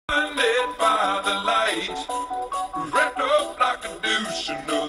Blinded by the light, wrapped up like a douche,